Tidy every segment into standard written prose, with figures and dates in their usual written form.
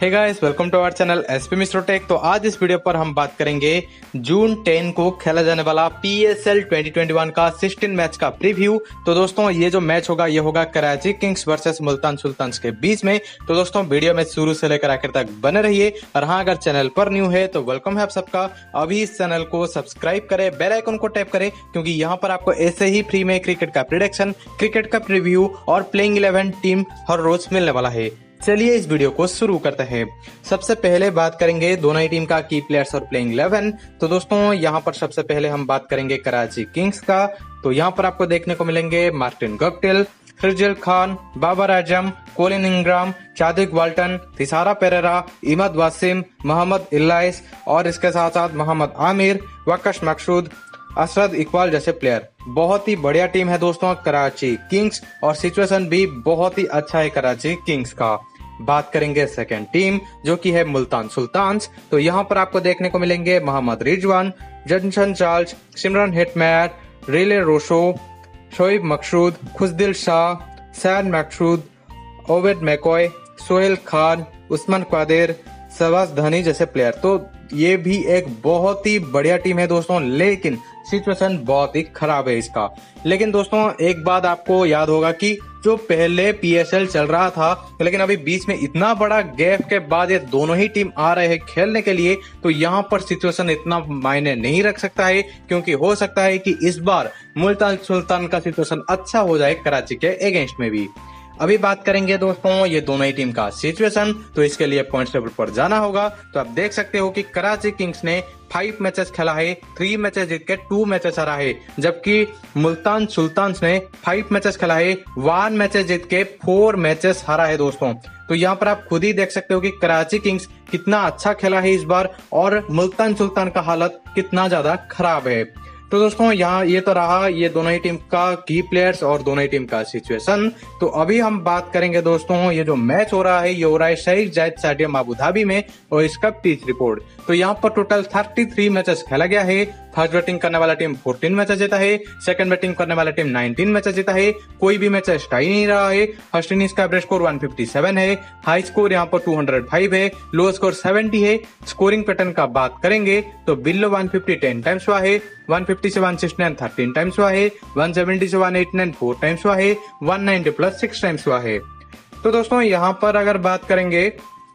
Hey guys, welcome to our channel SpMishra Tech। तो आज इस वीडियो पर हम बात करेंगे जून 10 को खेला जाने वाला PSL 2021 का 16 मैच का प्रीव्यू। तो दोस्तों ये जो मैच होगा ये होगा कराची किंग्स वर्सेस मुल्तान सुल्तान्स के बीच में। तो दोस्तों वीडियो में शुरू से लेकर आखिर तक बने रहिए। और हाँ, अगर चैनल पर न्यू है तो वेलकम है आप सबका। अभी इस चैनल को सब्सक्राइब करें, बेल आइकन को टैप करें, क्योंकि यहाँ पर आपको ऐसे ही फ्री में क्रिकेट का प्रेडिक्शन, क्रिकेट का प्रीव्यू और प्लेइंग 11 टीम हर रोज मिलने वाला है। चलिए इस वीडियो को शुरू करते हैं। सबसे पहले बात करेंगे दोनों ही टीम का की प्लेयर्स और प्लेइंग 11। तो दोस्तों यहाँ पर सबसे पहले हम बात करेंगे कराची किंग्स का। तो यहाँ पर आपको देखने को मिलेंगे मार्टिन गप्टिल, खिरजिल Khan, Babar Azam, Colin Ingram, Chadwick Walton, Thisara Perera, Imad Wasim, Mohammad Ilyas और इसके साथ साथ मोहम्मद आमिर, वकश मकसूद, असरद इकबाल जैसे प्लेयर। बहुत ही बढ़िया टीम है दोस्तों कराची किंग्स, और सिचुएशन भी बहुत ही अच्छा है कराची किंग्स का। बात करेंगे सेकंड टीम जो कि है मुल्तान सुल्तान्स। तो यहाँ पर आपको देखने को मिलेंगे Mohammad Rizwan, Johnson Charles, Shimron Hetmyer, Rilee Rossouw, Shoaib Maqsood, Khushdil Shah, सैन मकसूद, ओवेद मैकॉय, सोहेल खान, उस्मान क्वादिर, शहबाज धनी जैसे प्लेयर। तो ये भी एक बहुत ही बढ़िया टीम है दोस्तों, लेकिन सिचुएशन बहुत ही खराब है इसका। लेकिन दोस्तों एक बात आपको याद होगा कि जो पहले PSL चल रहा था, लेकिन अभी बीच में इतना बड़ा गैप के बाद ये दोनों ही टीम आ रहे हैं खेलने के लिए, तो यहाँ पर सिचुएशन इतना मायने नहीं रख सकता है, क्योंकि हो सकता है कि इस बार मुल्तान सुल्तान का सिचुएशन अच्छा हो जाए कराची के अगेंस्ट में भी। अभी बात करेंगे दोस्तों ये दोनों ही टीम का सिचुएशन। तो इसके लिए पॉइंट्स टेबल पर जाना होगा। तो आप देख सकते हो कि कराची किंग्स ने 5 मैचेस खेला है, 3 मैचेस जीत के 2 मैचेस हारा है, जबकि मुल्तान सुल्तान्स ने 5 मैचेस खेला है, 1 मैचेस जीत के 4 मैचेस हारा है दोस्तों। तो यहाँ पर आप खुद ही देख सकते हो कि कराची किंग्स कितना अच्छा खेला है इस बार, और मुल्तान सुल्तान का हालत कितना ज्यादा खराब है। तो दोस्तों यहाँ ये तो रहा ये दोनों ही टीम का की प्लेयर्स और दोनों ही टीम का सिचुएशन। तो अभी हम बात करेंगे दोस्तों ये जो मैच हो रहा है ये हो रहा है शेख जायद स्टेडियम अबू धाबी में, और इसका पिच रिपोर्ट। तो यहाँ पर टोटल 33 मैचेस खेला गया है। फर्स्ट बैटिंग करने वाला टीम 14 मैचेस जीता है, सेकंड बैटिंग करने वाला टीम 19 मैचेस जीता है, कोई भी मैच टाई नहीं रहा है। फर्स्ट इनिंग्स का एवरेज स्कोर 157 है, हाई स्कोर यहाँ पर 205 है, लो स्कोर 70 है। स्कोरिंग पैटर्न का बात करेंगे तो बिलो 150 10 टाइम्स हुआ है, 150 से 169 13 टाइम्स हुआ है, 170 से 189 4 टाइम्स हुआ है, 190 प्लस 6 टाइम्स हुआ है। तो दोस्तों यहाँ पर अगर बात करेंगे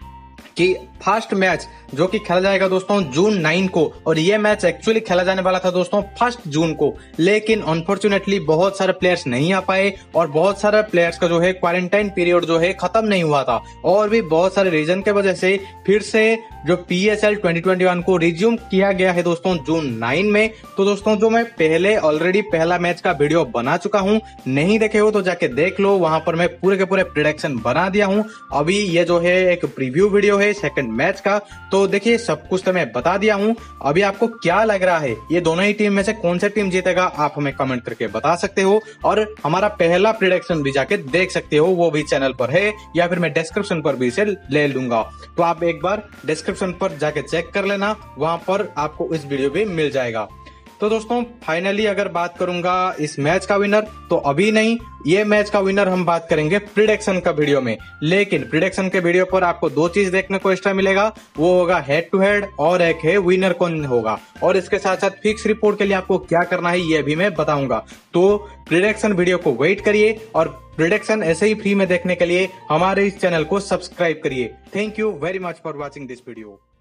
कि फर्स्ट मैच जो कि खेला जाएगा दोस्तों जून 9 को, और ये मैच एक्चुअली खेला जाने वाला था दोस्तों 1 जून को, लेकिन अनफॉर्चुनेटली बहुत सारे प्लेयर्स नहीं आ पाए, और बहुत सारे प्लेयर्स का जो है क्वारंटाइन पीरियड जो है खत्म नहीं हुआ था, और भी बहुत सारे रीजन के वजह से फिर से जो PSL 2021 को रिज्यूम किया गया है दोस्तों जून 9 में। तो दोस्तों जो मैं पहले ऑलरेडी पहला मैच का वीडियो बना चुका हूँ, नहीं देखे हो तो जाके देख लो, वहां पर मैं पूरे के पूरे प्रेडिक्शन बना दिया हूँ। अभी ये जो है एक प्रीव्यू वीडियो है सेकंड मैच का। तो देखिए सब कुछ तो मैं बता दिया हूँ। अभी आपको क्या लग रहा है ये दोनों ही टीम में से कौन सी टीम जीतेगा, आप हमें कमेंट करके बता सकते हो, और हमारा पहला प्रेडिक्शन भी जाके देख सकते हो, वो भी चैनल पर है, या फिर मैं डिस्क्रिप्शन पर भी इसे ले लूंगा। तो आप एक बार डिस्क्रिप्शन पर जाके चेक कर लेना, वहां पर आपको इस वीडियो भी मिल जाएगा। तो दोस्तों फाइनली अगर बात करूंगा इस मैच का विनर, तो अभी नहीं, ये मैच का विनर हम बात करेंगे प्रिडिक्शन का वीडियो में। लेकिन प्रिडिक्शन के वीडियो पर आपको 2 चीज देखने को एक्स्ट्रा मिलेगा, वो होगा हेड टू हेड, और एक है विनर कौन होगा, और इसके साथ साथ फिक्स रिपोर्ट के लिए आपको क्या करना है ये भी मैं बताऊंगा। तो प्रिडिक्शन वीडियो को वेट करिए, और प्रिडिक्शन ऐसे ही फ्री में देखने के लिए हमारे इस चैनल को सब्सक्राइब करिए। Thank you very much for watching this video.